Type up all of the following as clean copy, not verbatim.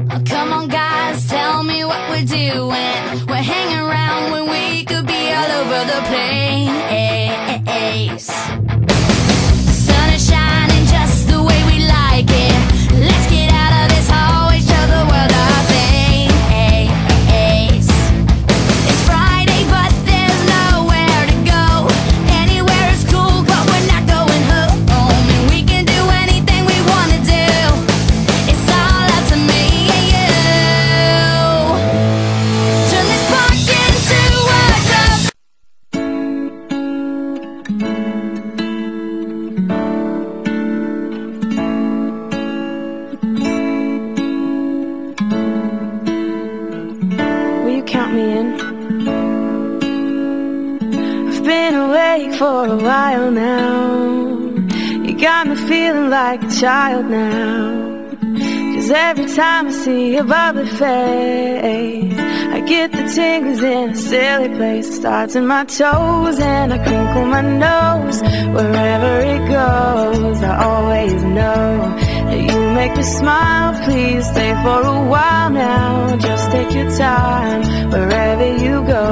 Oh, come on guys, tell me what we're doing. We're hanging around when we could be all over the place. The sun is shining just the way we like it. Let's get out of this hallway, show the world our face. It's Friday, but there's nowhere to go. Anywhere is cool, but we're not going home. And we can do anything we want to do. It's all up to me and you. Turn this park into a club. Will you count me in? I've been awake for a while now. You got me feeling like a child now. 'Cause every time I see your bubbly face, I get the tingles in a silly place. It starts in my toes and I crinkle my nose. Wherever it goes, I always know that you make me smile. Please stay for a while now. Just take your time wherever you go.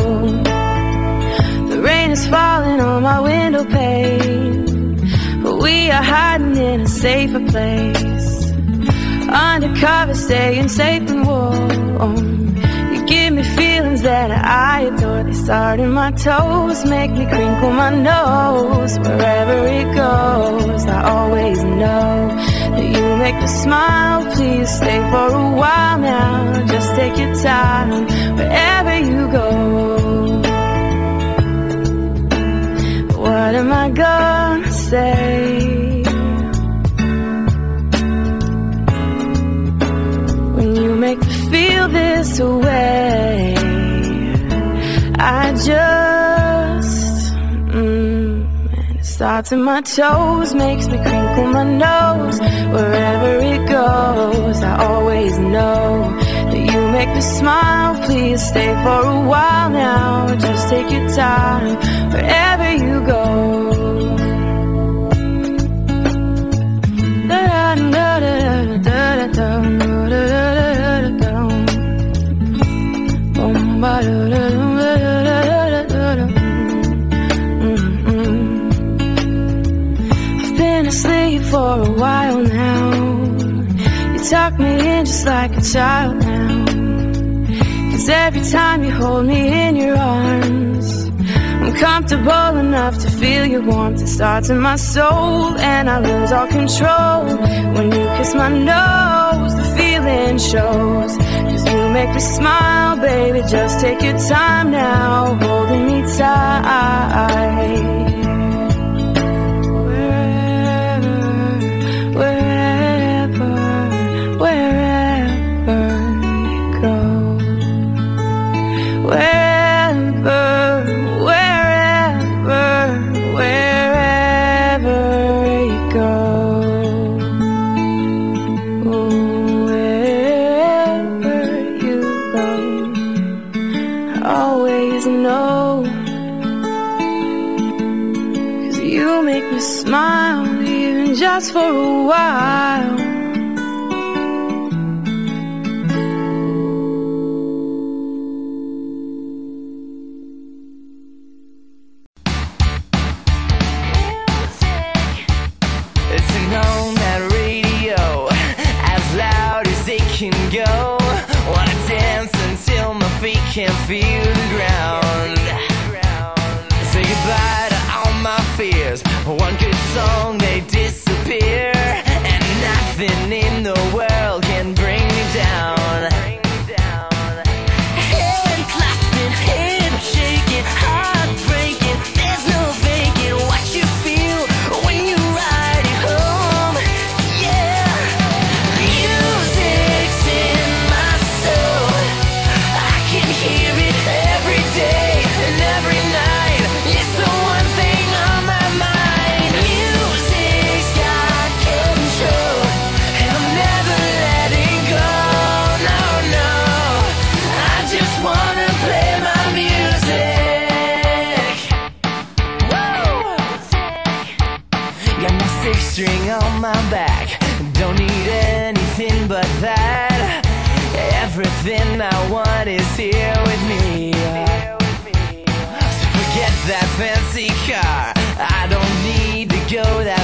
The rain is falling on my window pane, but we are hiding in a safer place. Undercover, staying safe and warm. You give me feelings that I adore. They start in my toes, make me crinkle my nose. Wherever it goes, I always know that you make me smile. Please stay for a while now. Just take your time wherever you go. What am I gonna say? Make me feel this way. I just and it starts in my toes, makes me crinkle my nose. Wherever it goes, I always know that you make me smile. Please stay for a while now. Just take your time wherever you go. I've been asleep for a while now. You tuck me in just like a child now. 'Cause every time you hold me in your arms, I'm comfortable enough to feel your warmth. It starts in my soul and I lose all control. When you kiss my nose, the feeling shows. 'Cause you make me smile, baby, just take your time now, holding me tight. Wherever you go. Wherever you go. Wherever you go, I always know. 'Cause you make me smile, even just for a while. Can't feel the ground. Say goodbye to all my fears. One good song, they disappear. And I everything I want is here with me. So forget that fancy car, I don't need to go that